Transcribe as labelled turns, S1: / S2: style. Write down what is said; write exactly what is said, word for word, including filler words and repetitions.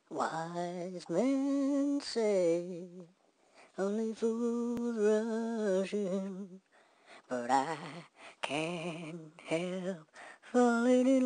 S1: Wise men say only fools rush in, but I can't help falling in